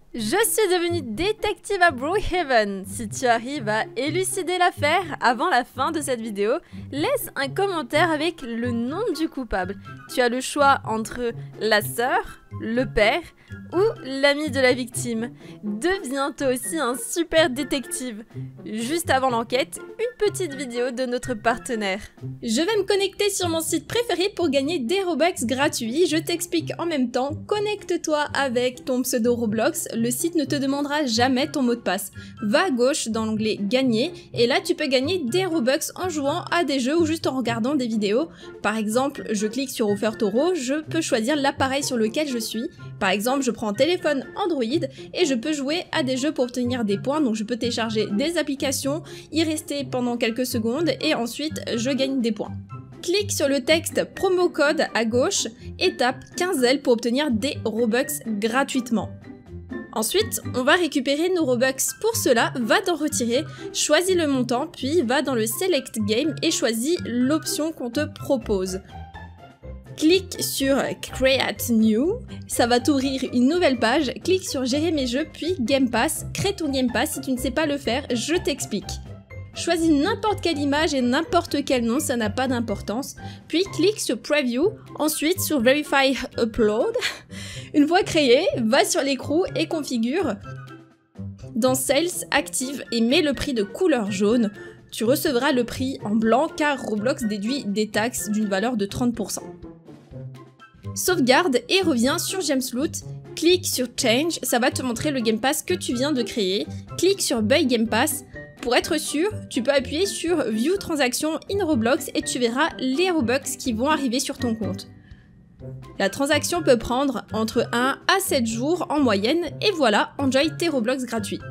Je suis devenue détective à Brookhaven. Si tu arrives à élucider l'affaire avant la fin de cette vidéo, laisse un commentaire avec le nom du coupable. Tu as le choix entre la sœur, le père ou l'ami de la victime. Deviens toi aussi un super détective. Juste avant l'enquête, une petite vidéo de notre partenaire. Je vais me connecter sur mon site préféré pour gagner des Robux gratuits. Je t'explique en même temps. Connecte-toi avec ton pseudo Roblox. Le site ne te demandera jamais ton mot de passe. Va à gauche dans l'onglet Gagner et là tu peux gagner des Robux en jouant à des jeux ou juste en regardant des vidéos. Par exemple, je clique sur Offer Toro, je peux choisir l'appareil sur lequel je suis. Par exemple, je prends téléphone Android et je peux jouer à des jeux pour obtenir des points. Donc je peux télécharger des applications, y rester pendant quelques secondes et ensuite je gagne des points. Clique sur le texte promo code à gauche et tape 15L pour obtenir des Robux gratuitement. Ensuite, on va récupérer nos Robux. Pour cela, va t'en retirer, choisis le montant, puis va dans le Select Game et choisis l'option qu'on te propose. Clique sur Create New, ça va t'ouvrir une nouvelle page, clique sur Gérer mes jeux, puis Game Pass, crée ton Game Pass. Si tu ne sais pas le faire, je t'explique. Choisis n'importe quelle image et n'importe quel nom, ça n'a pas d'importance. Puis clique sur Preview, ensuite sur Verify Upload. Une fois créé, va sur l'écrou et configure. Dans Sales, active et mets le prix de couleur jaune. Tu recevras le prix en blanc car Roblox déduit des taxes d'une valeur de 30%. Sauvegarde et reviens sur James Loot. Clique sur Change, ça va te montrer le Game Pass que tu viens de créer. Clique sur Buy Game Pass. Pour être sûr, tu peux appuyer sur View Transaction in Roblox et tu verras les Robux qui vont arriver sur ton compte. La transaction peut prendre entre 1 à 7 jours en moyenne et voilà, enjoy tes Roblox gratuits.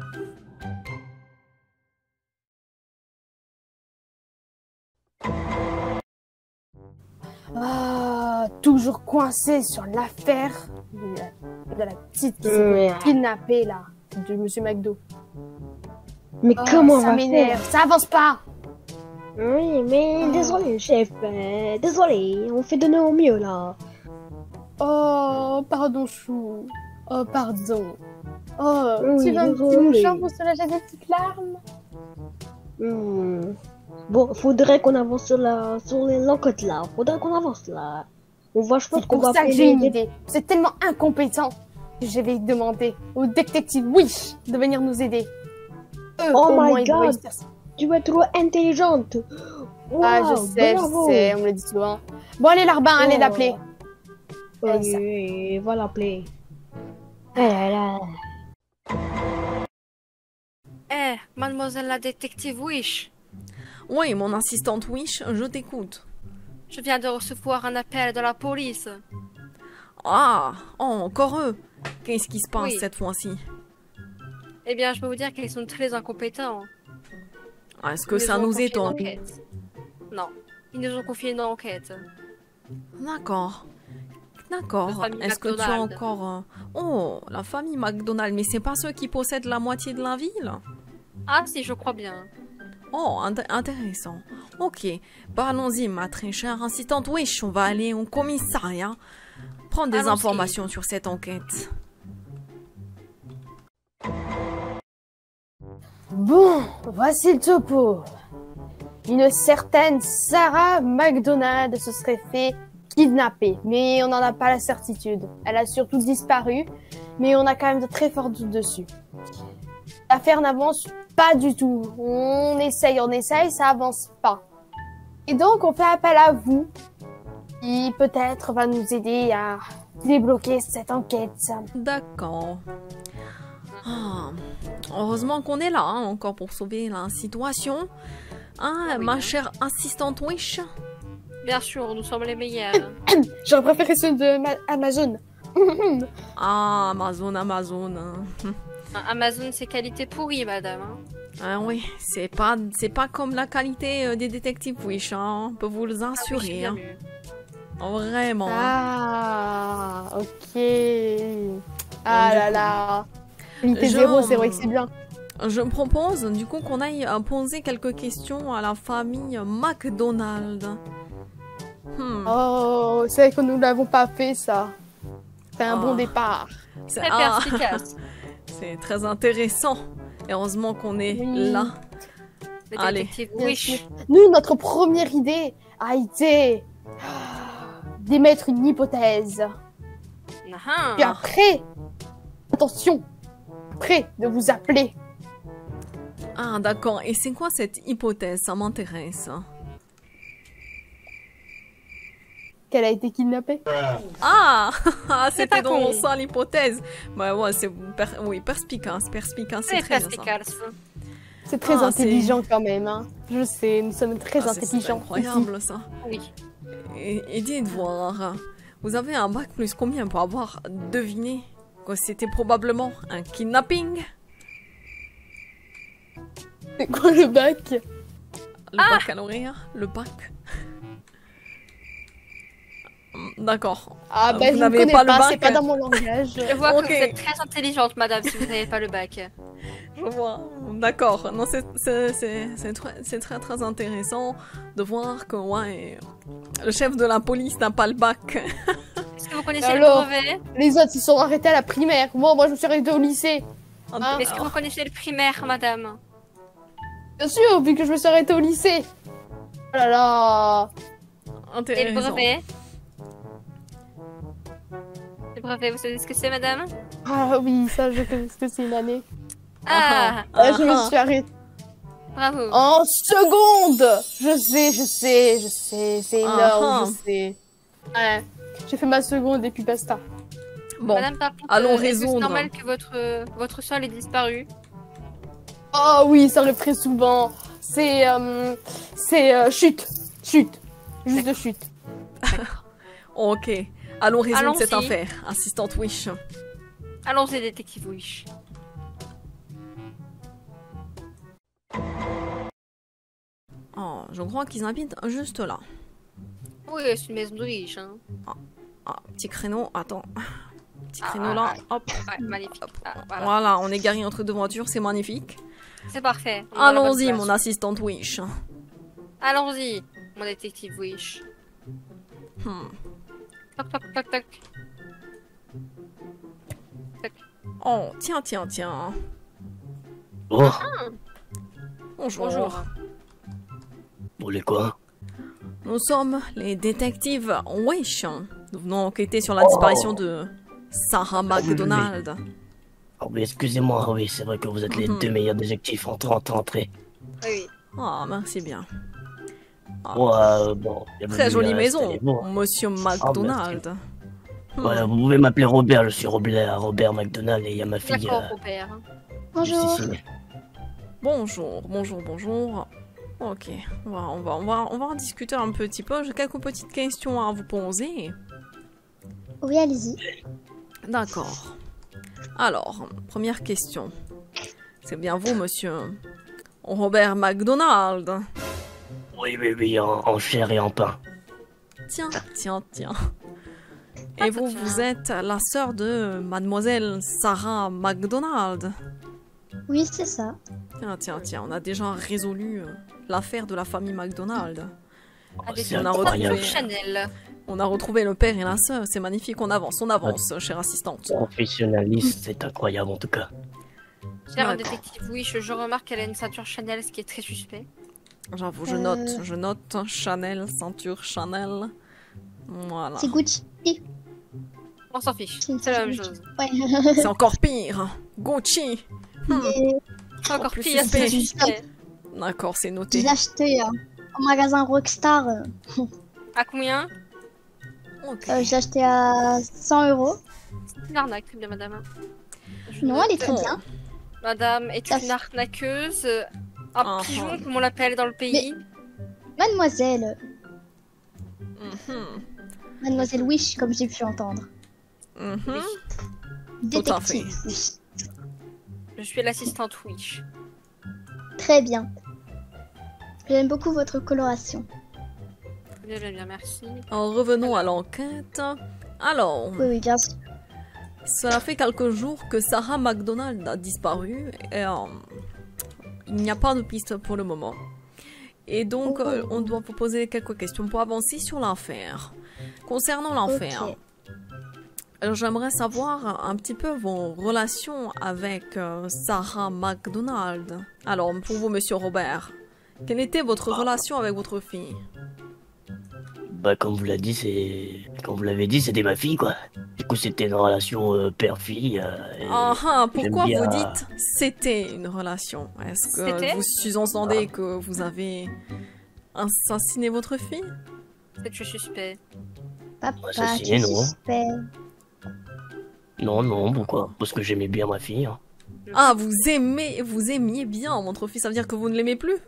Ah, toujours coincé sur l'affaire de la petite qui s'est fait kidnapper là, de Monsieur McDo. Mais comment on ça va m'énerve, faire? ça avance pas. Oui, mais désolé, chef. Désolé, on fait de nos mieux là. Oh, pardon chou. Oh, pardon. Oh, Oui, tu veux un petit désolé. mouchoir pour soulager des petites larmes? Bon, faudrait qu'on avance sur l'enquête là. Faudrait qu'on avance là. On va, je pense C'est qu'on pour va ça que appeler j'ai une les- idée. C'est tellement incompétent que je vais demander au détective Wish de venir nous aider. Eux, Oh au my moins, ils devraient God. faire ça. Tu es trop intelligente. Ah, Wow, je sais, bravo. on me le dit souvent. Bon, allez, Larbin, allez Oh. l'appeler. Oui, va l'appeler. Ah là là. Eh, mademoiselle la détective Wish, Oui, mon assistante Wish, je t'écoute. je viens de recevoir un appel de la police. Ah, oh, encore eux. Qu'est-ce qui se passe Oui. cette fois-ci? Eh bien, je peux vous dire qu'ils sont très incompétents. Est-ce que Ils ça ont nous confié une étonne? enquête. Non, ils nous ont confié une enquête. D'accord. D'accord. La famille Est-ce que tu as McDonald. encore... Oh, la famille McDonald, mais c'est pas ceux qui possèdent la moitié de la ville? Ah si, je crois bien. Oh, intéressant. Ok, bah allons-y, ma très chère assistante Wish, on va aller au commissariat prendre des Allons-y. informations sur cette enquête. Bon, voici le topo. Une certaine Sarah McDonald se serait fait kidnapper, mais on n'en a pas la certitude. Elle a surtout disparu, mais on a quand même de très forts doutes dessus. L'affaire n'avance pas du tout. On essaye, ça avance pas. Et donc, on fait appel à vous, qui peut-être va nous aider à débloquer cette enquête. D'accord. Ah, heureusement qu'on est là, hein, encore pour sauver la situation. Ah, oui, ma hein. chère assistante Wish. Bien sûr, nous sommes les meilleurs. J'aurais préféré ceux de Amazon. Ah, Amazon. Hein. Amazon, c'est qualité pourrie, madame. Hein. Ah oui, c'est pas comme la qualité des détectives Wish, hein, on peut vous le Ah oui, j'ai assurer. bien Hein. vu. Vraiment. Ah, ok. Ah là là. Qualité Je- 0, c'est vrai que c'est bien. Je propose du coup qu'on aille poser quelques questions à la famille McDonald. Oh, c'est vrai que nous l'avons pas fait, ça. C'est un Ah. bon départ. C'est- Très ah, perspicace. C'est très intéressant. Et heureusement qu'on est Oui. là. Le Allez. détective Bien Wish. sûr. Nous, notre première idée a été d'émettre une hypothèse. Ah, Puis après, attention, après de vous appeler. Ah, d'accord. Et c'est quoi cette hypothèse? Ça m'intéresse. Qu'elle a été kidnappée. Ah, c'était pas donc con. ça l'hypothèse. Bah ouais, c'est oui, perspicace, perspicace, c'est c'est très bien ça. perspicace. C'est très Ah, intelligent quand même. Hein. Je sais, nous sommes très Ah, c'est intelligents. incroyable ça. Oui. Et dites voir, vous avez un bac plus combien pour avoir deviné que c'était probablement un kidnapping? C'est quoi le bac? Le baccalauréat, le bac. D'accord. Ah Vous bah je ne n'avez connais pas le pas, bac. c'est pas dans mon langage. Je vois Ok. que vous êtes très intelligente, madame, si vous n'avez pas le bac. Je vois. D'accord. Non, c'est très très intéressant de voir que ouais, le chef de la police n'a pas le bac. Est-ce que vous connaissez Alors le brevet? Les autres, ils sont arrêtés à la primaire. Moi, je me suis arrêtée au lycée. Ah. Est-ce que vous connaissez le primaire, madame? Bien sûr, vu que je me suis arrêtée au lycée. Oh là là. Et le Intéressant. brevet? Le brevet, vous savez ce que c'est, madame? Ah oui, ça, je connais ce que c'est une année. Ah, Ah, je me suis arrêtée. bravo. En seconde. Je sais, c'est énorme, je sais. Ouais. J'ai fait ma seconde et puis basta. Bon, Madame, par contre, allons est-ce que résoudre. c'est normal que votre sol ait disparu? Oh oui, ça arrive très souvent. C'est chute. Chute. Juste de chute. ok. Allons résoudre cette Allons-y. affaire, assistante Wish. Allons-y, détective Wish. Oh, je crois qu'ils habitent juste là. Oui, c'est une maison de riche. Hein. Ah, petit créneau, attends. Petit créneau Ah, là, ah, hop. Ouais, magnifique. Ah, voilà. Voilà, on est garé entre deux voitures, c'est magnifique. C'est parfait. On est dans la bonne Allons-y, place. mon assistante Wish. Allons-y, mon détective Wish. Hmm. Toc, toc, toc, toc. Oh, tiens. Oh, Bonjour. Bonjour. vous voulez quoi? Nous sommes les détectives Wish. Nous venons enquêter sur la disparition de Sarah McDonald. Oh, oui, excusez-moi, oui, c'est vrai que vous êtes les Mhm. deux meilleurs détectives entrée. Oui, Ah, merci bien. Ouais, bon. Très jolie maison, installez-vous. Monsieur McDonald. Hmm. Voilà, vous pouvez m'appeler Robert, je suis Robert McDonald et il y a ma fille d'accord, Robert. juste Bonjour. ici. Bonjour. Ok, on va en discuter un petit peu. J'ai quelques petites questions à vous poser. Oui, allez-y. D'accord. Alors, première question. C'est bien vous, monsieur Robert McDonald? Oui, en chair et en pain. Tiens. Et vous, vous êtes la sœur de mademoiselle Sarah McDonald? Oui, c'est ça. Tiens, on a déjà résolu l'affaire de la famille McDonald. Avec c'est on a incroyable. retrouvé- Chanel. On a retrouvé le père et la sœur, c'est magnifique, on avance, chère assistante. Professionnaliste, c'est incroyable en tout cas. Cher D'accord. détective Wish, je remarque qu'elle a une ceinture Chanel, ce qui est très suspect. J'avoue, je Euh. note, Chanel, ceinture Chanel. Voilà. C'est Gucci. On s'en fiche, C'est c'est la même Gucci. chose. Ouais. C'est encore pire. Gucci. Et C'est encore plus pire, suspect. c'est suspect. D'accord, c'est je noté. l'ai acheté au magasin Rockstar. À combien? Ok. Je l'ai acheté à 100 €. C'est une arnaque, très bien, madame. Je Non, note. elle est très Oh. bien. Madame est Ça une fait- arnaqueuse. Un Ah, pigeon, ah. comme on l'appelle dans le pays. Mademoiselle. Mhm. Mademoiselle Wish, comme j'ai pu entendre. Mhm. Oui. Tout à fait. Détective Wish. Je suis l'assistante Wish. Très bien. J'aime beaucoup votre coloration. Bien, merci. Alors, revenons à l'enquête. Alors, Oui, bien sûr. cela fait quelques jours que Sarah McDonald a disparu et il n'y a pas de piste pour le moment. Et donc, on doit vous poser quelques questions pour avancer sur l'affaire. Concernant l'affaire, Ok. Alors j'aimerais savoir un petit peu vos relations avec Sarah McDonald. Alors pour vous, Monsieur Robert, quelle était votre relation avec votre fille? Bah, comme vous l'avez dit, c'était ma fille, quoi. Du coup, c'était une relation père-fille. Et Pourquoi j'aime bien- vous dites c'était une relation? Est-ce que C'était vous sous-entendez que vous avez assassiné votre fille? C'est que je suis suspect. Papa, Assassiné, tu non. suspect. Non, pourquoi? Parce que j'aimais bien ma fille. Hein. Ah, vous aimiez bien votre fille, ça veut dire que vous ne l'aimez plus?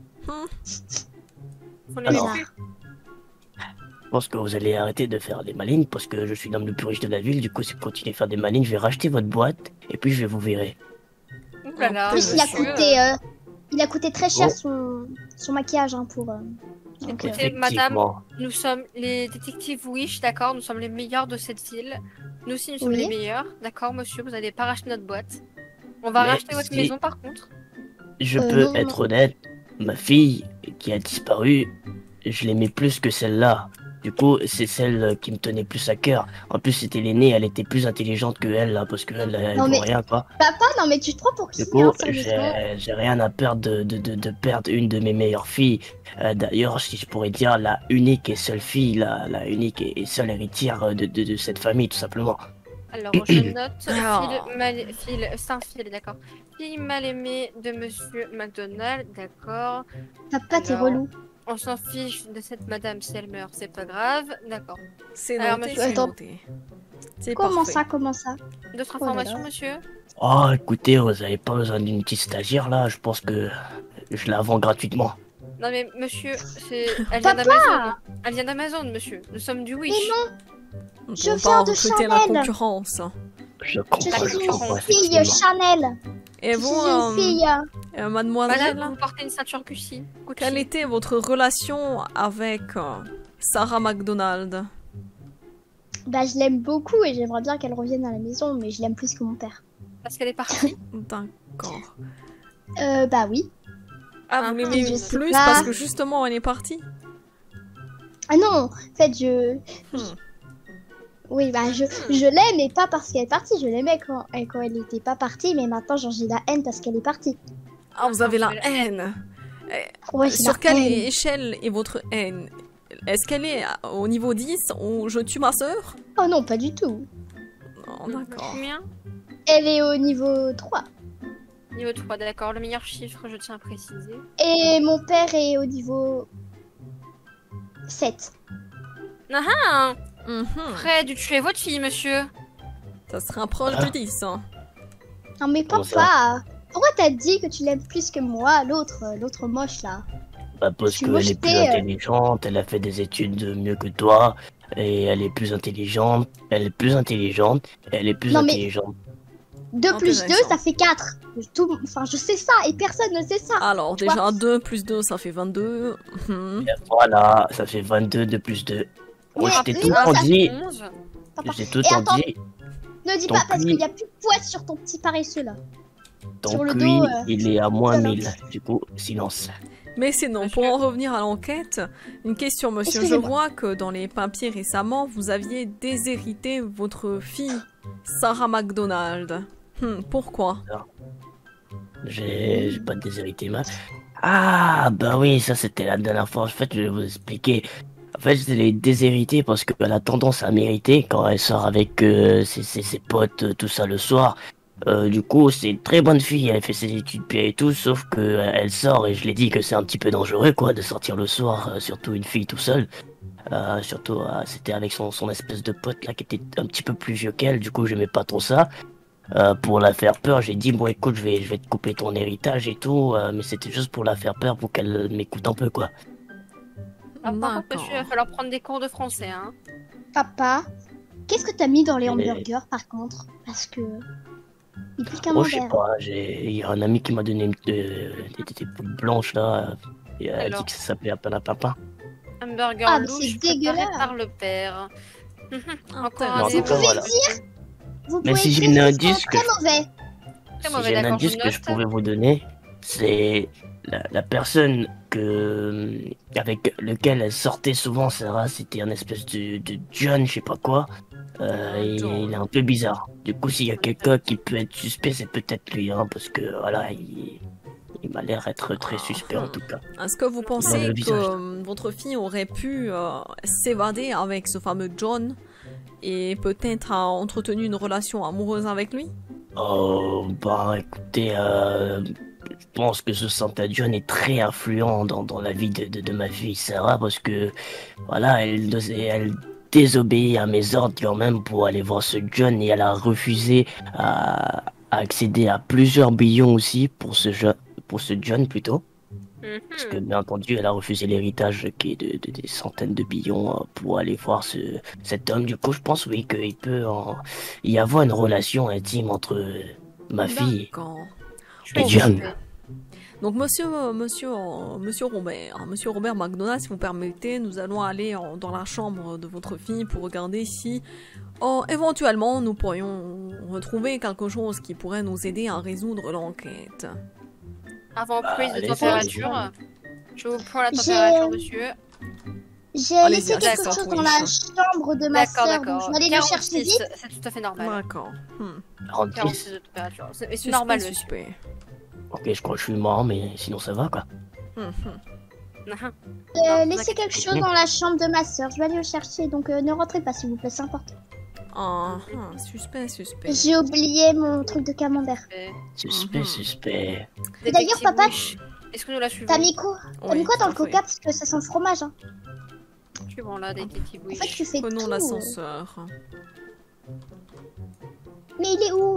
Faut les Alors, plus. je pense que vous allez arrêter de faire des malines parce que je suis l'homme le plus riche de la ville. Du coup, si vous continuez à faire des malines, je vais racheter votre boîte et puis je vais vous virer. Ouh là là, En plus, monsieur. il a coûté très cher Bon. son maquillage hein, pour. Écoutez, Effectivement. Nous sommes les détectives Wish, d'accord? Nous sommes les meilleurs de cette ville. Nous aussi, nous sommes Oui. les meilleurs. D'accord, monsieur? Vous n'allez pas racheter notre boîte. On va Mais racheter votre si- maison, par contre. Je peux non, être honnête, ma fille qui a disparu, je l'aimais plus que celle-là. Du coup, c'est celle qui me tenait plus à cœur. En plus, c'était l'aînée, elle était plus intelligente que elle, là, parce qu'elle, elle Non, vaut mais- rien, quoi. Papa, non mais tu te prends pour qui Du coup, hein, sérieusement. j'ai rien à perdre de perdre une de mes meilleures filles. D'ailleurs, si je pourrais dire, la unique et seule fille, la unique et seule héritière de cette famille, tout simplement. Alors, je note Ah. c'est un fil, d'accord. Fille mal aimée de monsieur McDonald, d'accord. Papa, t'es Alors, relou. On s'en fiche de cette madame si elle meurt, c'est pas grave, d'accord. C'est Alors, noté, monsieur, c'est attends. noté. C'est Comment parfait. comment ça? D'autres Oh là informations, là. monsieur? Oh, écoutez, vous avez pas besoin d'une petite stagiaire, là. Je pense que je la vends gratuitement. Non mais monsieur, elle vient d'Amazon. Elle vient d'Amazon, monsieur. Nous sommes du Wish. On Je va viens de recruter la Chanel. concurrence. Je Je comprends, suis comprends, une fille effectivement. Chanel. Et Je vous, suis une fille. mademoiselle, Voilà, vous portez une ceinture Gucci. quelle était votre relation avec Sarah McDonald? Bah, je l'aime beaucoup et j'aimerais bien qu'elle revienne à la maison, mais je l'aime plus que mon père. Parce qu'elle est partie. D'accord. Bah oui. Ah, vous l'aimez je sais plus pas. parce que justement elle est partie? Ah non, en fait, Oui, bah je l'aime, mais pas parce qu'elle est partie. Je l'aimais quand elle n'était pas partie, mais maintenant, genre, j'ai la haine parce qu'elle est partie. Ah, vous avez la haine. Ouais, c'est Sur la quelle haine. échelle est votre haine? Est-ce qu'elle est au niveau 10 ou je tue ma sœur? Oh non, pas du tout. Non, d'accord. Combien? Elle est au niveau 3. Niveau 3, d'accord. Le meilleur chiffre, je tiens à préciser. Et mon père est au niveau 7. Ah, Mhm. prêt de tuer votre fille, monsieur. Ça se rapproche Ah. du 10. Hein. Non mais Comment papa, pourquoi t'as dit que tu l'aimes plus que moi, l'autre moche là? Bah, parce Je suis qu'elle est plus mojetée, intelligente, elle a fait des études mieux que toi, et elle est plus intelligente, elle est plus intelligente, elle est plus Non, mais- intelligente. 2 plus 2, Intéressant. ça fait 4. Enfin, je sais ça et personne ne sait ça. Alors, Tu déjà 2 plus 2, ça fait 22. Mhm. Et voilà, ça fait 22 de plus 2. Moi, Mais je t'ai après, tout ça en dit, 11. Papa. j'ai tout Et en attends, dit, Ne dis ton pas parce QI. qu'il y a plus de poids sur ton petit paresseux là. ton sur le QI, dos, il est à moins voilà. 1000. Du coup, silence. Mais c'est non, pour en revenir à l'enquête, une question, monsieur. Je Excusez-moi. vois que dans les papiers récemment, vous aviez déshérité votre fille, Sarah McDonald. Pourquoi? J'ai pas déshérité ma... Ah, bah oui, ça c'était la dernière fois. En fait, je vais vous expliquer. En fait, je l'ai déshéritée parce qu'elle a tendance à mériter quand elle sort avec ses potes, tout ça le soir. Du coup, c'est une très bonne fille, elle fait ses études bien et tout, sauf que elle sort et je l'ai dit que c'est un petit peu dangereux, quoi, de sortir le soir, surtout une fille tout seule. Surtout, c'était avec son espèce de pote là qui était un petit peu plus vieux qu'elle, du coup, j'aimais pas trop ça. Pour la faire peur, j'ai dit, bon, écoute, je vais te couper ton héritage et tout, mais c'était juste pour la faire peur, pour qu'elle m'écoute un peu, quoi. Ah, par contre, D'accord. monsieur, il va falloir prendre des cours de français, hein. Papa, qu'est-ce que t'as mis dans les Mais- hamburgers par contre? Parce que. Il pique un Oh, je sais envers. pas, il y a un ami qui m'a donné des poules blanches là, et elle a dit Alors. que ça s'appelait un panapapa. Hamburger Ah, mais louche c'est préparé dégueulasse. par le père. Encore Intéressant. un Vous pouvez élément. dire Vous Mais pouvez si j'ai écrire un qu'ils sont indice très que- mauvais. Très Si mauvais, j'ai un d'accord, indice je que je note. pouvais vous donner, c'est la personne avec lequel elle sortait souvent, Sarah, c'était un espèce de John, je sais pas quoi. Il est un peu bizarre. Du coup, s'il y a quelqu'un qui peut être suspect, c'est peut-être lui, hein, parce que voilà, il m'a l'air être très suspect en tout cas. Est-ce que vous Dans pensez le visage. que votre fille aurait pu s'évader avec ce fameux John et peut-être a entretenu une relation amoureuse avec lui? Oh, bah écoutez, je pense que ce Santa John est très influent dans la vie de ma fille Sarah parce que, voilà, elle désobéit à mes ordres quand même pour aller voir ce John et elle a refusé à accéder à plusieurs billions aussi pour ce John plutôt. Parce que bien entendu, elle a refusé l'héritage qui est de des centaines de billions pour aller voir cet homme. Du coup, je pense oui qu'il peut y avoir une relation intime entre ma fille D'accord. et John. Donc monsieur Robert McDonald, si vous permettez, nous allons aller dans la chambre de votre fille pour regarder si éventuellement nous pourrions retrouver quelque chose qui pourrait nous aider à résoudre l'enquête. Avant prise de allez, température. Je vous prends la température, monsieur. J'ai Allez-y, laissé quelque d'accord, chose oui, dans la chambre de ma D'accord, sœur, donc d'accord. je vais aller le chercher 46, vite. c'est tout à fait normal. D'accord. 46. 46 de température. C'est Suspect, normal, monsieur. suspect. Ok, je crois que je suis mort, mais sinon ça va quoi. Hum. Non, Laissez quelque chose dans la chambre de ma sœur, je vais aller le chercher, donc ne rentrez pas s'il vous plaît, c'est important. Suspect. J'ai oublié mon truc de camembert. Suspect, suspect. D'ailleurs, papa, est-ce que nous la suivons? t'as mis quoi dans le coca parce que ça sent le fromage hein. Suivons la détective En fait, tu fais Prenons tout. l'ascenseur. Mais il est où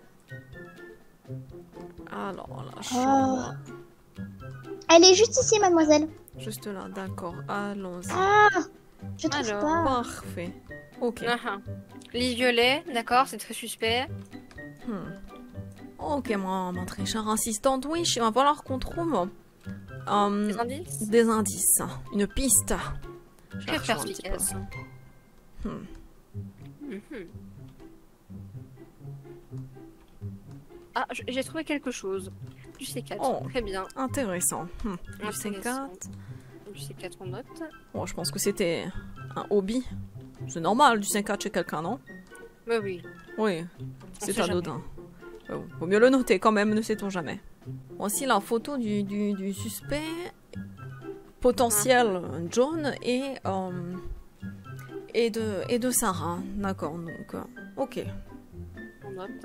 Alors, la chambre. Elle est juste ici, mademoiselle. Juste là, d'accord. Allons-y. Ah, je trouve Alors. pas. Parfait. Ok. Lit violet, d'accord, c'est très suspect. Ok, ma très chère assistante, oui, il va falloir qu'on trouve Des indices? des indices, une piste. Très Cherchons un petit peu. perspicace. Hmm. Ah, j'ai trouvé quelque chose. Du C4, Oh. très bien. Intéressant. Du Intéressant. C4. Du C4, on note. Bon, je pense que c'était un hobby. C'est normal du 5-4 chez quelqu'un, non? Oui, oui. Oui, On c'est sait anodin. Vaut mieux le noter quand même, ne sait-on jamais. Voici la photo du suspect potentiel, John, et de Sarah. D'accord, donc, ok. On note.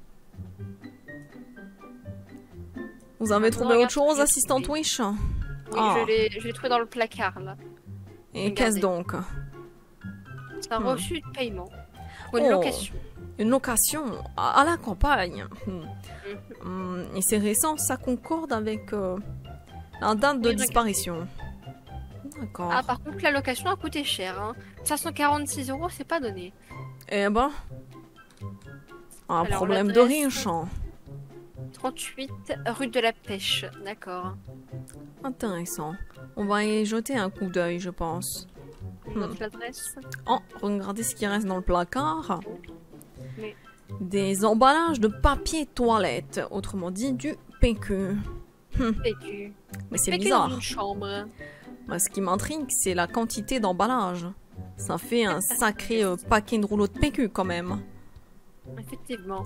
Vous avez trouvé regarde autre chose, ce que j'ai assistante trouvé. Wish? Oui, Ah. je l'ai trouvé dans le placard, là. Et Regardez. qu'est-ce donc? C'est un reçu de paiement. Pour une Oh. location. Une location à la campagne. Et c'est récent, ça concorde avec la date de Oui, disparition. D'accord. Ah, par contre, la location a coûté cher. Hein. 546 €, c'est pas donné. Eh ben, un Alors, problème de l'adresse- riche. Hein. 38 rue de la Pêche, d'accord. Intéressant. On va y jeter un coup d'œil, je pense. On note l'adresse. Oh, regardez ce qui reste dans le placard. Mais- Des emballages de papier toilette, autrement dit du PQ. PQ. Mais c'est PQ bizarre. dans une chambre. Moi, ce qui m'intrigue, c'est la quantité d'emballage. Ça fait un sacré paquet de rouleaux de PQ quand même. Effectivement.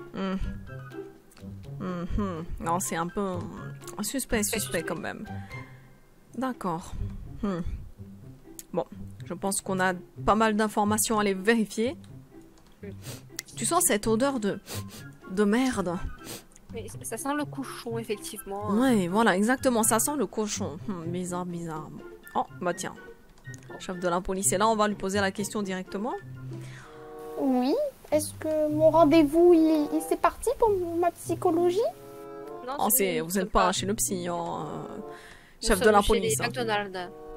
Non, c'est un peu suspect quand même. D'accord. Bon, je pense qu'on a pas mal d'informations à aller vérifier. Tu sens cette odeur de merde? Mais ça sent le cochon, effectivement. Ouais, voilà, exactement, ça sent le cochon. Bizarre. Oh, bah tiens. Chef de la police est là, on va lui poser la question directement. Oui. Est-ce que mon rendez-vous, il s'est parti pour ma psychologie? Non, Oh, vous êtes pas chez le psy, hein, chef de la police. Chez McDonald's.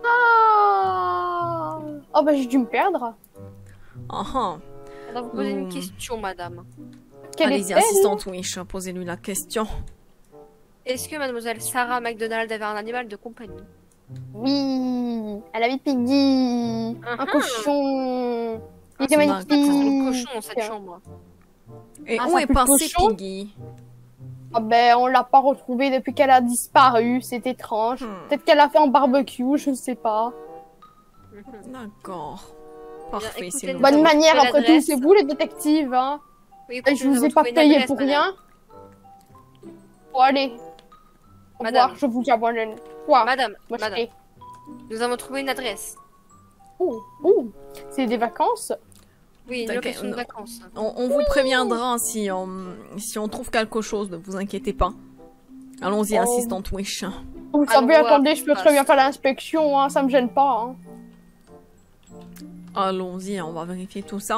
Ah. Oh bah j'ai dû me perdre. Ah, On va vous poser une Hmm. question, madame. Quelle allez-y, est-elle? assistante Wish, posez-lui la question. Est-ce que mademoiselle Sarah McDonald avait un animal de compagnie? Oui, elle avait Piggy, un cochon. Il était c'est magnifique. C'est le cochon dans cette chambre. Et Ah, où ça est pue le passé cochon Piggy? Ah ben, on l'a pas retrouvée depuis qu'elle a disparu, c'est étrange. Peut-être qu'elle a fait un barbecue, je ne sais pas. D'accord. Parfait, écoutez, c'est nous bon. Bonne avons manière, trouvé après tout, l'adresse. c'est vous les détectives, hein. Oui, Et écoutez, je nous vous avons ai pas trouvé une payé adresse, pour madame. rien. Bon, allez. Au Madame. revoir, je vous abandonne. Quoi? Madame, Moi, je madame, sais. nous avons trouvé une adresse. C'est des vacances? Oui, une T'inquiète, location de non. vacances. On vous préviendra si on trouve quelque chose, ne vous inquiétez pas. Allons-y, Oh. assistante Wish. Vous Allons savez, voir attendez, ce je qui peux se très bien passe. faire l'inspection, hein, ça me gêne pas. Hein. Allons-y, on va vérifier tout ça.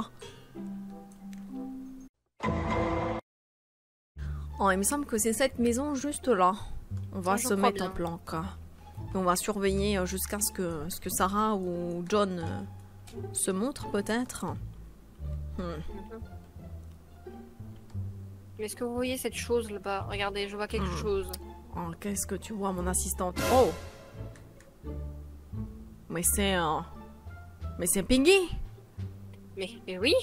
Oh, il me semble que c'est cette maison juste là. On va Ah, je se crois mettre en bien. planque. Et on va surveiller jusqu'à ce que Sarah ou John se montrent peut-être. Mais est-ce que vous voyez cette chose là-bas? Regardez, je vois quelque chose. Oh, qu'est-ce que tu vois, mon assistante? Oh! Mais c'est... Mais c'est Piggy! Mais oui,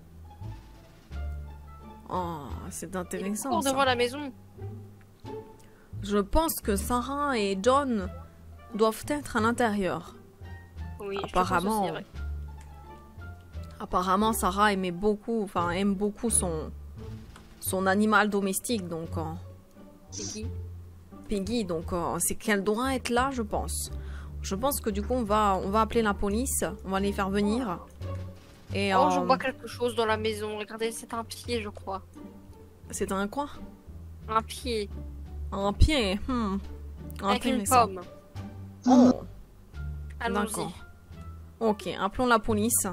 Oh, c'est il intéressant, court ça. devant la maison. Je pense que Sarah et John doivent être à l'intérieur. Oui, Apparemment. je pense aussi, ouais. Apparemment, Sarah aime beaucoup son animal domestique, donc C'est qui? Piggy, donc c'est qu'elle doit être là, je pense. Je pense que du coup, on va appeler la police, on va les faire venir. Et Oh, je vois quelque chose dans la maison. Regardez, c'est un pied, je crois. c'est un quoi? Un pied Un pied. avec une Intéressant. pomme. Oh, Allons-y. d'accord. Ok, appelons la police.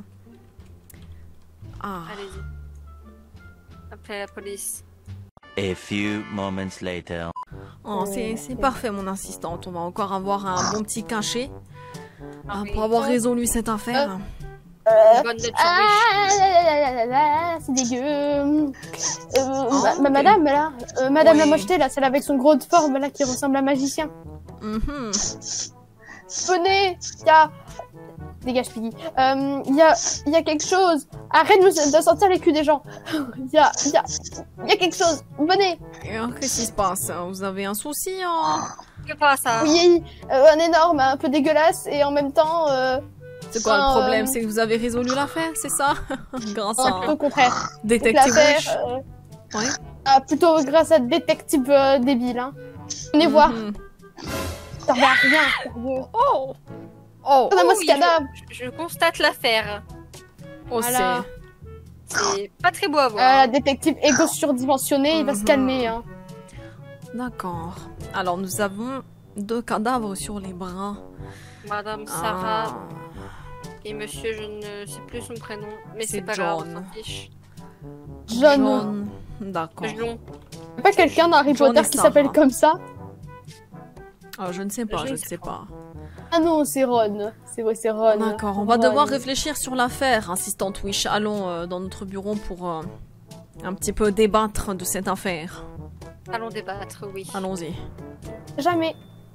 Ah, Allez-y. Appelez la police. A few moments later. oh, c'est parfait, mon assistante. On va encore avoir un bon petit cachet oui. pour avoir résolu cette affaire. Bonne note sur Wish. Ah, là, là, là, c'est dégueu. Madame, là, madame la Oui. mochetée, là, celle avec son gros de forme, là, qui ressemble à un magicien. Mhm. Venez, dégage, Piggy. Il y a quelque chose. Arrête de sortir les culs des gens. Il y a quelque chose. Venez. Et alors, qu'est-ce qui se passe? Vous avez un souci Que passe ça? Oui, un énorme, un peu dégueulasse, et en même temps, C'est quoi le problème? C'est que vous avez résolu l'affaire, c'est ça? Grâce un peu à au contraire. Donc Détective Wish. l'affaire, Ouais. plutôt grâce à détective débile. Hein. Venez voir. Mhm. Ça va rien, sérieux. Oh! Oh! Regardez-moi oui, ce cadavre. Je constate l'affaire. Oh, Voilà. C'est pas très beau à voir. La détective égo surdimensionnée, il va se Mhm. calmer. Hein. D'accord. Alors, nous avons 2 cadavres sur les bras. Madame Sarah Ah, et monsieur, je ne sais plus son prénom, mais C'est c'est pas grave, on John. s'en fiche. John. John. D'accord. John. Il y a pas quelqu'un dans Harry John Potter et qui Sarah. s'appelle comme ça? Ah, je ne sais pas, Je je ne ne sais sais pas. Ah non, c'est Ron. C'est vrai, c'est Ron. D'accord, on va Ron. devoir réfléchir sur l'affaire, assistante Wish. Allons dans notre bureau pour un petit peu débattre de cette affaire. Allons débattre, oui. Allons-y. Jamais.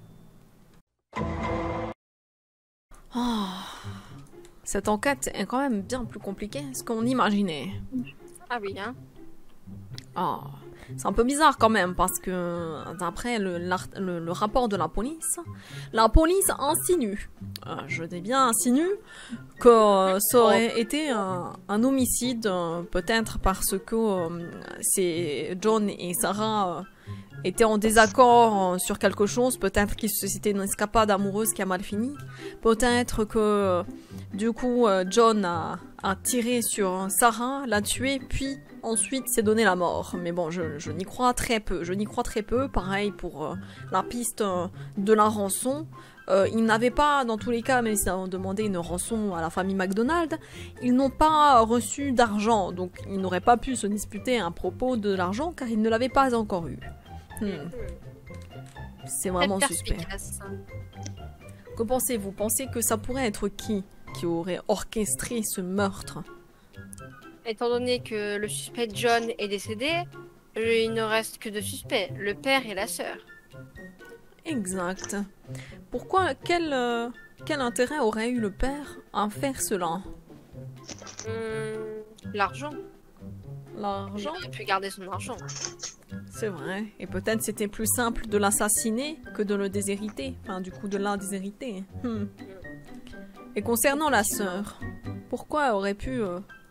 Ah. Cette enquête est quand même bien plus compliquée que ce qu'on imaginait. Ah oui, hein. Ah. C'est un peu bizarre quand même parce que d'après le rapport de la police insinue, je dis bien insinue, que ça aurait été un homicide, peut-être parce que c'est John et Sarah étaient en désaccord sur quelque chose, peut-être que c'était une escapade amoureuse qui a mal fini, peut-être que du coup John a tiré sur Sarah, l'a tuée, puis ensuite s'est donné la mort. Mais bon, je n'y crois très peu. Pareil pour la piste de la rançon. Ils n'avaient pas, dans tous les cas, même s'ils ont demandé une rançon à la famille McDonald, ils n'ont pas reçu d'argent. Donc ils n'auraient pas pu se disputer à propos de l'argent car ils ne l'avaient pas encore eu. C'est vraiment Très suspect. perspicace. Que pensez-vous? Pensez que ça pourrait être qui aurait orchestré ce meurtre? Étant donné que le suspect John est décédé, il ne reste que 2 suspects, le père et la sœur. Exact. Pourquoi, quel intérêt aurait eu le père à faire cela? L'argent. Il L'argent? aurait pu garder son argent. C'est vrai. Et peut-être c'était plus simple de l'assassiner que de le déshériter. Enfin, du coup, de la déshériter. Et concernant la sœur, pourquoi elle aurait pu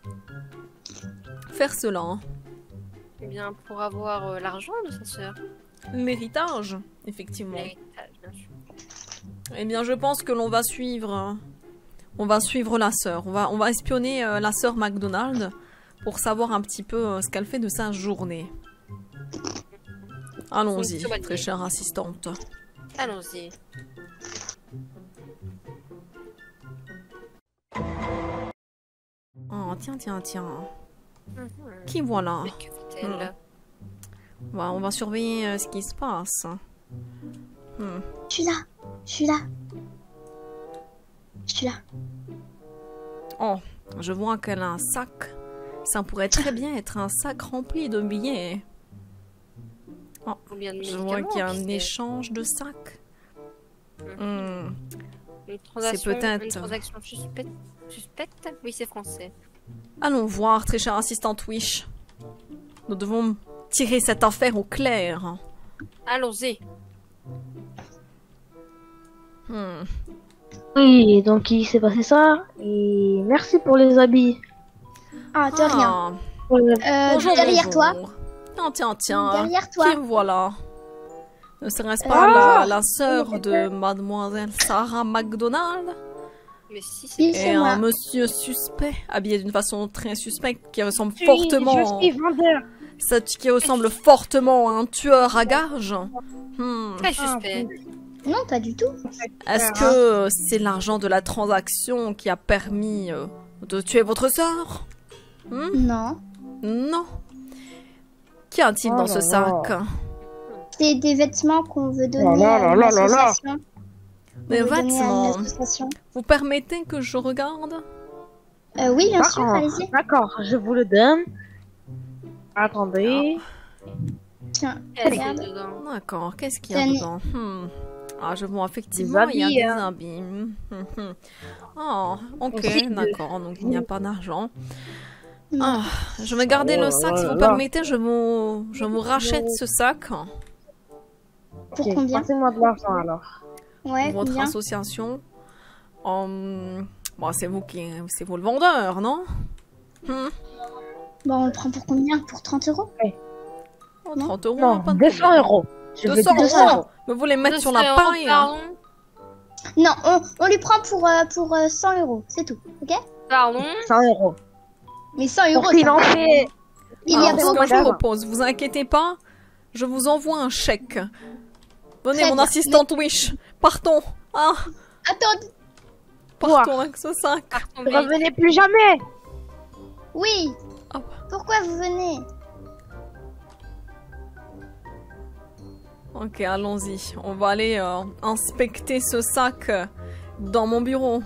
faire cela hein? Eh bien, pour avoir l'argent de sa sœur. L'héritage, effectivement. L'héritage, bien sûr. Eh bien, je pense que l'on va suivre... on va suivre la sœur. On va espionner la sœur McDonald pour savoir un petit peu ce qu'elle fait de sa journée. Allons-y, très chère assistante. Allons-y. Oh, tiens, tiens, tiens. Mhm. Qui voilà? Mais que fait-elle? On va surveiller ce qui se passe. Hmm. Je suis là. Je suis là. Je suis là. Oh, je vois qu'elle a un sac. Ça pourrait très bien être un sac rempli de billets. Combien de Je vois médicaments qu'il y a un qui échange de sacs. Hmm. Une transaction, peut-être- une transaction suspecte? Oui, c'est français. Allons voir, très chère assistante Wish. Nous devons tirer cette affaire au clair. Allons-y. Hmm. Oui, donc il s'est passé ça. Et merci pour les habits. Ah, de rien. Ah, Bonjour. Derrière toi. Tiens, tiens, tiens. Derrière toi. Qui voilà? Ne serait-ce pas la sœur de mademoiselle Sarah McDonald? Mais si, Oui, c'est Et c'est moi. un monsieur suspect, habillé d'une façon très suspecte, qui ressemble Oui, fortement... je suis vendeur. Qui ressemble fortement à un tueur à gages. Hmm. très suspect. Non, pas du tout. Est-ce que c'est l'argent de la transaction qui a permis de tuer votre sœur? Hmm? Non. Non. Qu'y a-t-il Oh dans ce là là. sac? C'est des vêtements qu'on veut donner Oh là à là une là là là. association. Des On veut donner à une vêtements. association. Vous permettez que je regarde? Oui, bien sûr, D'accord, allez-y. d'accord, je vous le donne. Attendez. Tiens, Qu'est-ce regarde. qu'il y a dedans? D'accord, qu'est-ce qu'il y a Tenez. dedans? Ah, je vois effectivement, il y a habits, des hein. habits. Oh, ok, Aussi de- d'accord, donc il n'y a pas d'argent. Non. Ah, je vais garder le Oh sac, là si vous là. permettez, je vous rachète ce sac Pour Ok, combien? passez-moi de l'argent alors. Ouais, pour votre combien? association. Bon, c'est vous le vendeur, non? Bon, on le prend pour combien? Pour 30 €? Oh, Non. 30 euros, Non, pas de 200 problème. euros. Je veux 200 200 euros. euros. Mais vous les mettre sur la 200 €, paille. Pardon? Non, on lui prend pour 100 €, c'est tout, ok? Pardon? 100 euros. Mais 100 Pour €, ça financer. Il y Alors, avait ce au que je madame. propose, vous inquiétez pas, je vous envoie un chèque. Venez, Très mon bien, assistante Wish, partons. Ah, Attends, partons avec ce sac. Partons, Ne mais- revenez plus jamais. oui. Ah. Pourquoi vous venez? Ok, allons-y. On va aller inspecter ce sac dans mon bureau.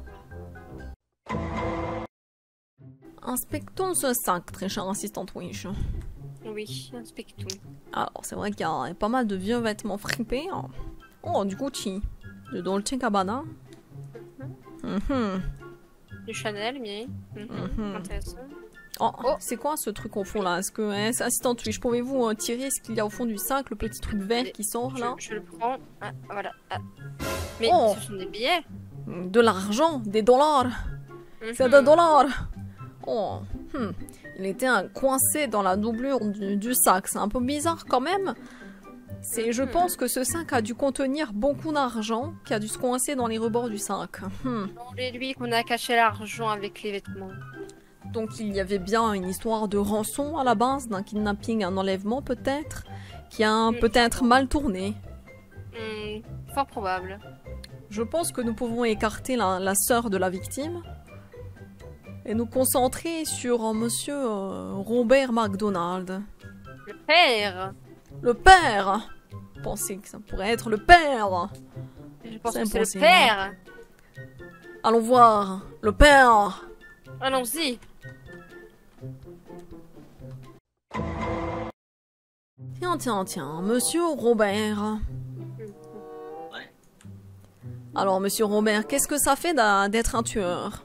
Inspectons ce sac, très chère assistante Wish. Oui, inspectons. Alors, c'est vrai qu'il y a pas mal de vieux vêtements fripés. Hein. Oh, du Gucci. De Dolce Gabbana. Mhm. Du Chanel, bien. Mhm. Intéressant. Oh, Oh. c'est quoi ce truc au fond là? Est-ce que, assistante Wish, pouvez-vous tirer ce qu'il y a au fond du sac, le petit truc vert qui sort là? Je le prends. Ah, voilà. Ah. Mais Oh. ce sont des billets. De l'argent, des dollars. C'est Mhm. des dollars. Oh, il était coincé dans la doublure du sac. C'est un peu bizarre quand même. Je pense que ce sac a dû contenir beaucoup d'argent qui a dû se coincer dans les rebords du sac. C'est lui qu'on a caché l'argent avec les vêtements. Donc il y avait bien une histoire de rançon à la base, d'un kidnapping, un enlèvement peut-être, qui a peut-être mal tourné. Fort probable. Je pense que nous pouvons écarter la sœur de la victime et nous concentrer sur monsieur Robert McDonald. Le père. Le père! Pensez que ça pourrait être le père! Je pense C'est que c'est impossible. le père. Allons voir! Le père! Allons-y. Tiens, monsieur Robert. Alors, monsieur Robert, qu'est-ce que ça fait d'être un tueur?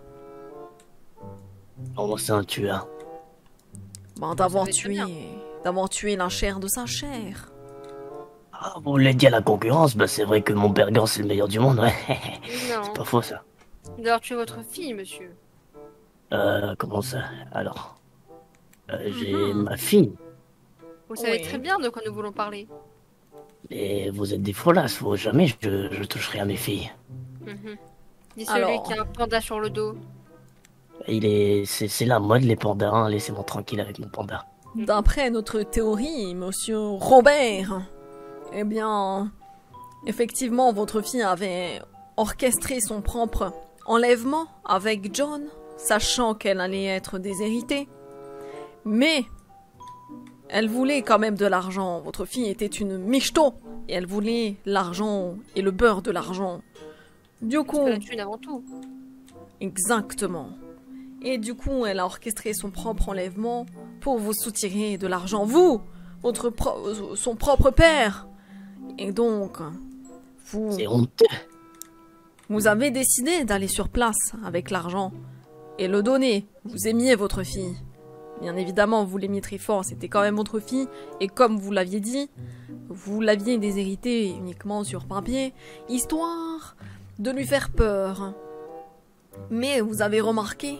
Oh, c'est un tueur. Ben, Ça fait très bien. d'avoir tué la chair de sa chair. Ah, vous l'avez dit à la concurrence, bah c'est vrai que mon burger c'est le meilleur du monde, ouais. Non. Pas faux ça. D'ailleurs, tu es votre fille, monsieur. Comment ça? Alors, j'ai ma fille. Vous savez Oui. très bien de quoi nous voulons parler. Et vous êtes des folasses, jamais je toucherai à mes filles. Mhm. Dis celui Alors. qui a un panda sur le dos. C'est la mode, les pandas, hein. Laissez-moi tranquille avec mon panda. D'après notre théorie, monsieur Robert, eh bien, effectivement, votre fille avait orchestré son propre enlèvement avec John, sachant qu'elle allait être déshéritée. Mais elle voulait quand même de l'argent. Votre fille était une michto et elle voulait l'argent et le beurre de l'argent. Du Parce coup, que la thune avant tout. exactement. Et du coup, elle a orchestré son propre enlèvement pour vous soutirer de l'argent. Vous, son propre père. Et donc, C'est honteux. vous avez décidé d'aller sur place avec l'argent et le donner. Vous aimiez votre fille. Bien évidemment, vous l'aimiez très fort, c'était quand même votre fille. Et comme vous l'aviez dit, vous l'aviez déshéritée uniquement sur papier, histoire de lui faire peur. Mais vous avez remarqué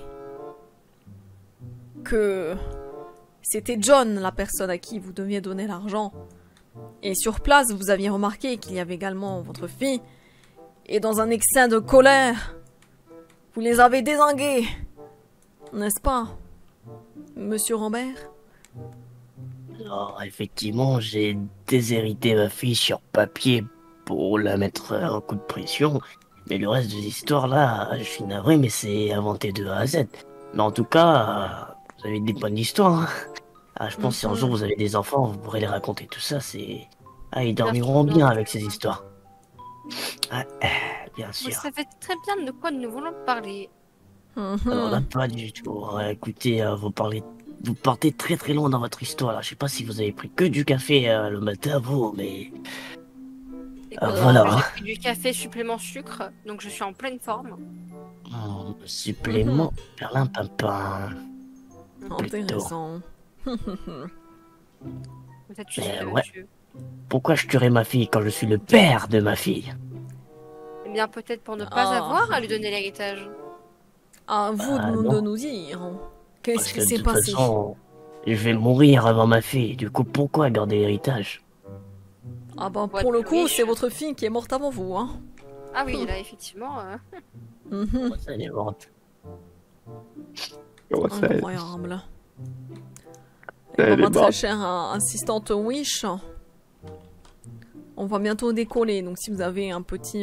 que c'était John, la personne à qui vous deviez donner l'argent. Et sur place, vous aviez remarqué qu'il y avait également votre fille. Et dans un excès de colère, vous les avez dézingués. N'est-ce pas, monsieur Robert? Alors, effectivement, j'ai déshérité ma fille sur papier pour la mettre un coup de pression. Mais le reste de l'histoire, là, je suis navré, mais c'est inventé de A à Z. Mais en tout cas, vous avez des bonnes histoires. Hein. Ah, je pense que si un jour vous avez des enfants, vous pourrez les raconter tout ça. Ils dormiront bien avec ces histoires. Ah, bien Vous sûr. savez très bien de quoi nous voulons parler. Alors là, pas du tout. Écoutez, vous partez très très loin dans votre histoire. Là. Je sais pas si vous avez pris que du café le matin, vous, mais... Écoute, voilà. j'ai pris du café supplément sucre, donc je suis en pleine forme. Supplément, perlin pimpin. Intéressant. Vous êtes juste, Ouais. monsieur. Pourquoi je tuerais ma fille quand je suis le père de ma fille? Eh bien, peut-être pour ne pas Ah. avoir à lui donner l'héritage. À vous Bah, de non. nous dire. Parce Qu'est-ce que qui de s'est toute passé? façon, je vais mourir avant ma fille. Du coup, pourquoi garder l'héritage? Ah bah Pour pour être le plus coup, riche. c'est votre fille qui est morte avant vous, hein. Ah oui, là, effectivement. Mhm. Ça, elle est morte. Comment ça Incroyable. Elle Et est ma très morte. chère assistante Wish, on va bientôt décoller, donc si vous avez un petit...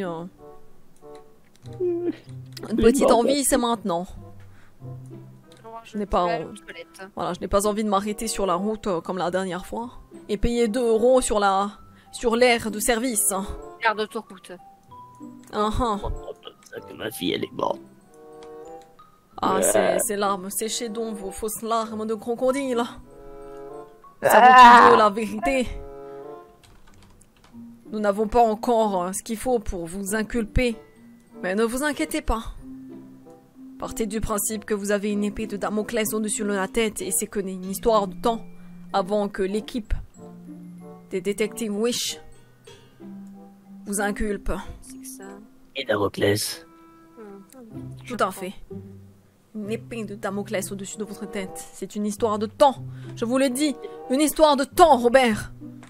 une petite morte. envie, c'est maintenant. Je n'ai pas- vais aller aux toilettes. Voilà, je n'ai pas envie de m'arrêter sur la route comme la dernière fois. Et payer 2 € sur l'aire de service. Garde d'autoroute. Ah, ah. Ça que ma fille, elle est morte. Ah, ces larmes, séchez donc vos fausses larmes de crocodile. Ça vous dit la vérité. Nous n'avons pas encore ce qu'il faut pour vous inculper. Mais ne vous inquiétez pas. Partez du principe que vous avez une épée de Damoclès au-dessus de la tête et c'est que une histoire de temps avant que l'équipe des détectives Wish vous inculpe. C'est que ça. Et Damoclès. Tout à fait. Une épée de Damoclès au-dessus de votre tête. C'est une histoire de temps. Je vous l'ai dit. Une histoire de temps, Robert.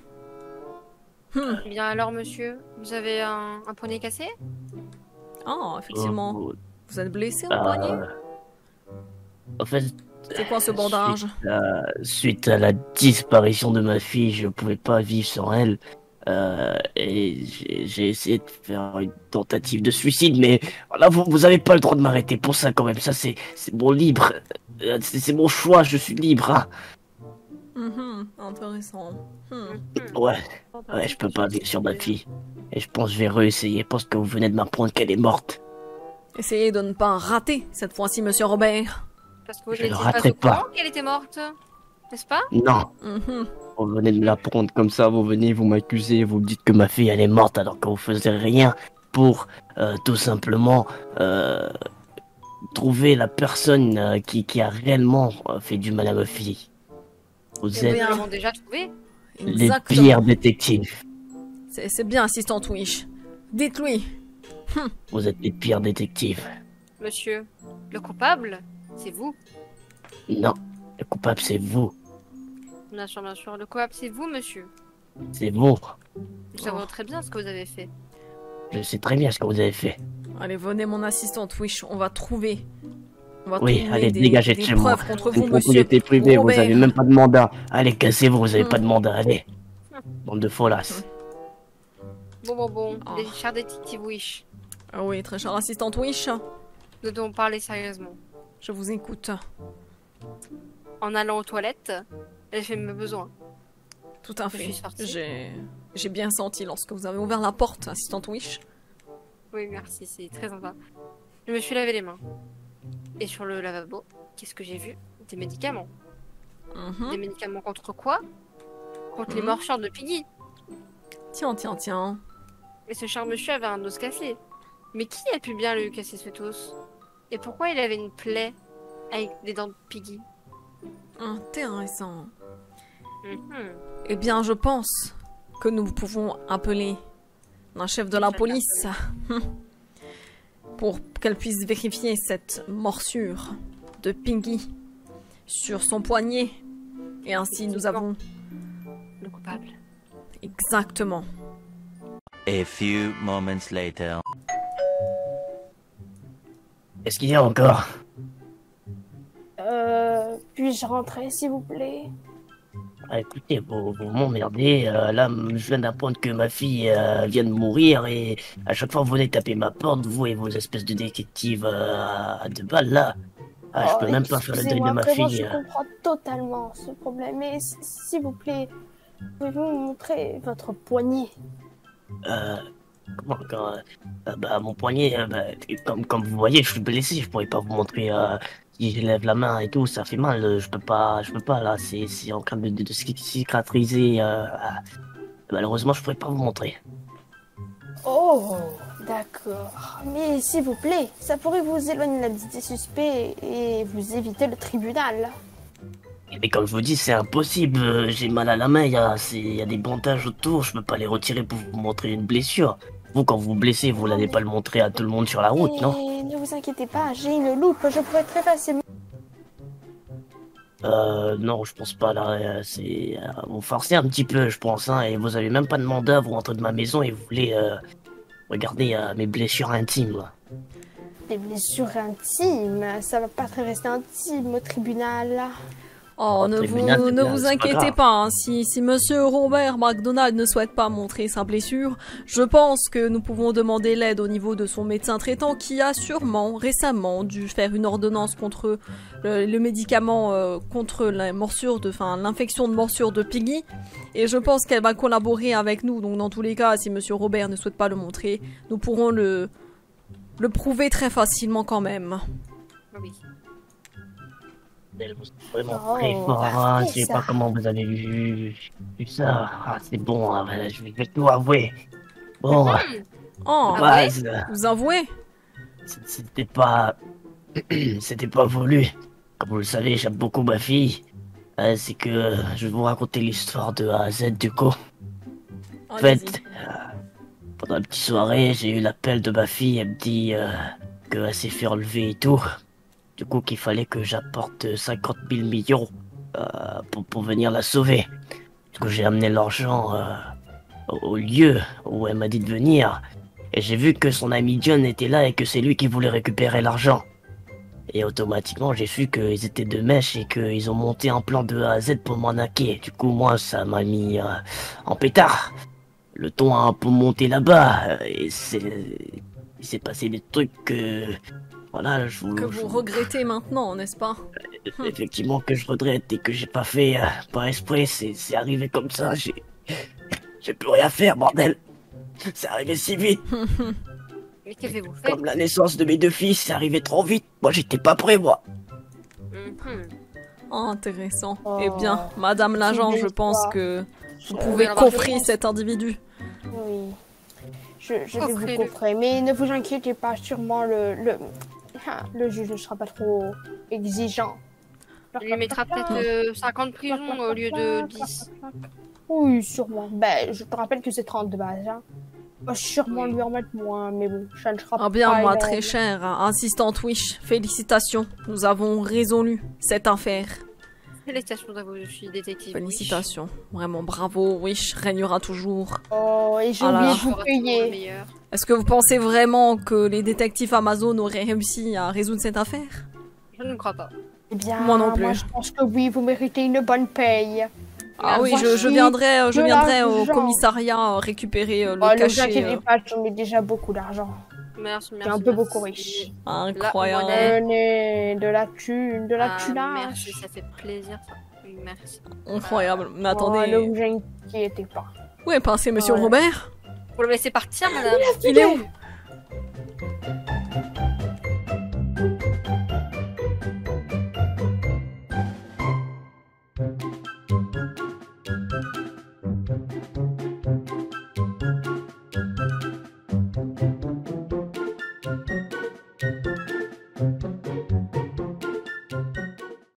Eh bien alors, monsieur, vous avez un poignet cassé? Ah, effectivement. Oh, Vous êtes blessé au poignet? en fait, C'est quoi ce bandage? suite à la disparition de ma fille, je pouvais pas vivre sans elle. Et j'ai essayé de faire une tentative de suicide, mais là, vous avez pas le droit de m'arrêter pour ça quand même. Ça, c'est mon libre. C'est mon choix, je suis libre. Hein. Intéressant. Ouais, je peux pas vivre sur ma fille. Et je pense que je vais réessayer parce que vous venez de m'apprendre qu'elle est morte. Essayez de ne pas rater cette fois-ci, monsieur Robert. Parce que vous Je n'étiez le pas raterai au courant pas. qu'elle était morte, n'est-ce pas? Non, Mhm. vous venez de me l'apprendre comme ça, vous venez, vous m'accusez, vous me dites que ma fille elle est morte alors que vous faisiez rien pour tout simplement trouver la personne qui a réellement fait du mal à ma fille. Vous Eh êtes bien, Nous l'avons déjà trouvé. les Exactement. pires détectives. C'est bien, assistant Wish. Dites-lui. Vous êtes les pires détectives. Monsieur, le coupable C'est vous. Non, le coupable c'est vous. Bien sûr, bien sûr. Le coupable, c'est vous, monsieur. C'est vous. Nous savons très bien ce que vous avez fait. Je sais très bien ce que vous avez fait. Allez, venez, mon assistante Wish, on va trouver. Oui, allez, dégagez de chez moi. preuves contre C'est vous, une monsieur. propriété privée, vous Robert. avez même pas de mandat. Allez, cassez-vous, vous avez pas de mandat, allez. Bande de folasses. Bon. Oh. Les chers détectives Wish. Ah oui, très chère assistante Wish, Nous devons parler sérieusement. je vous écoute. En allant aux toilettes, j'ai fait mes besoins. Tout à Je fait. suis sortie. J'ai bien senti lorsque vous avez ouvert la porte, assistante Wish. Oui, merci, c'est très sympa. Je me suis lavé les mains. Et sur le lavabo, qu'est-ce que j'ai vu? Des médicaments. Mhm. Des médicaments contre quoi? Contre les Mhm. morsures de Piggy. Tiens. Et ce cher monsieur avait un os cassé. Mais qui a pu bien lui casser cet os? Et pourquoi il avait une plaie avec des dents de Piggy? Intéressant. Mhm. Eh bien, je pense que nous pouvons appeler un chef de la police pour qu'elle puisse vérifier cette morsure de Pinky sur son poignet. Et ainsi, nous avons Le coupable. exactement. A few moments later. Qu'est-ce qu'il y a encore? Puis-je rentrer, s'il vous plaît? Ah, écoutez, vous m'emmerdez. Là, je viens d'apprendre que ma fille vient de mourir et à chaque fois vous venez taper ma porte, vous et vos espèces de détectives à deux balles là. Ah, je peux même pas faire le deuil de ma vraiment, fille. je comprends totalement ce problème. Mais s'il vous plaît, pouvez-vous me montrer votre poignet? Comment bah, mon poignet, comme vous voyez, je suis blessé, je pourrais pas vous montrer. Si je lève la main et tout, ça fait mal. Je peux pas là. C'est en train de cicatriser. Malheureusement, je pourrais pas vous montrer. Oh, d'accord. Mais s'il vous plaît, ça pourrait vous éloigner de la liste des suspects et vous éviter le tribunal. Mais comme je vous dis, c'est impossible. J'ai mal à la main, il y a des bandages autour, je peux pas les retirer pour vous montrer une blessure. Vous, quand vous vous blessez, vous n'allez pas le montrer à tout le monde sur la route, non? Mais ne vous inquiétez pas, j'ai une loupe, je pourrais très facilement... Non, je pense pas, là, vous forcez un petit peu, je pense, hein, et vous avez même pas de mandat, vous rentrez de ma maison et vous voulez, regarder mes blessures intimes, là. Des blessures intimes, ça va pas très rester intime au tribunal. Oh, ne tribunal, vous c'est pas inquiétez grave. pas, hein. Si monsieur Robert McDonald ne souhaite pas montrer sa blessure, je pense que nous pouvons demander l'aide au niveau de son médecin traitant qui a sûrement récemment dû faire une ordonnance contre le médicament contre la morsure l'infection de morsure de Piggy. Et je pense qu'elle va collaborer avec nous. Donc dans tous les cas, si monsieur Robert ne souhaite pas le montrer, nous pourrons le prouver très facilement quand même. Oui. Vous êtes vraiment Oh, très fort, hein, parfait, je sais ça. pas comment vous avez vu ça. Ah, c'est bon, hein, voilà, je vais tout avouer. Bon, Oh, de base, vous avouez? c'était pas... c'était pas voulu. Comme vous le savez, j'aime beaucoup ma fille. C'est que je vais vous raconter l'histoire de A à Z du coup. En Allez-y. fait, pendant la petite soirée, j'ai eu l'appel de ma fille, elle me dit qu'elle s'est fait enlever et tout. Du coup, qu'il fallait que j'apporte 50 000 millions pour venir la sauver. Du coup, j'ai amené l'argent au lieu où elle m'a dit de venir. Et j'ai vu que son ami John était là et que c'est lui qui voulait récupérer l'argent. Et automatiquement, j'ai su qu'ils étaient de mèche et qu'ils ont monté un plan de A à Z pour m'arnaquer. Du coup, moi, ça m'a mis en pétard. Le ton a un peu monté là-bas. Et il s'est passé des trucs que... Voilà, Que vous regrettez maintenant, n'est-ce pas? effectivement que je regrette et que j'ai pas fait par esprit, c'est arrivé comme ça, j'ai plus rien faire, bordel. C'est arrivé si vite, Mais qu'avez-vous fait? comme la naissance de mes deux fils, c'est arrivé trop vite. Moi j'étais pas prêt, moi. Mhm. Intéressant. Oh. Eh bien, Madame l'agent, je pense que vous pouvez coffrer cet individu. Oui, je vais vous Coffrez-le. coffrer, mais ne vous inquiétez pas, sûrement le juge ne sera pas trop exigeant. On lui mettra peut-être 50 prisons au lieu de 10. Oui, sûrement. Ben, je te rappelle que c'est 30 de base. Hein. va sûrement lui en mettre moins, mais bon, ça ne sera Ah bien, pas moi, énorme. très cher, hein, assistante Wish, félicitations. Nous avons résolu cette affaire. Félicitations à vous, je suis détective. Félicitations. Vraiment, bravo, Wish régnera toujours. Oh, et j'ai Ah là oublié là. de vous payer. Est-ce que vous pensez vraiment que les détectives Amazon auraient réussi à résoudre cette affaire? Je ne crois pas. Eh bien, Moi non plus. je pense que oui, vous méritez une bonne paye. Ah oui, voici je viendrai au l'argent. commissariat récupérer le Oh, ne vous cachet. inquiétez pas, j'en ai déjà beaucoup d'argent. Merci, Je suis un peu beaucoup riche. Incroyable. monnaie. Tenez, de la thune, de la thunage. Merci, ça fait plaisir. Ça. Oui, merci. Incroyable. Mais Oh, ne attendez. vous inquiétez pas. Où est passé Monsieur Ouais. Robert? Vous le laissez partir, madame. Il est où?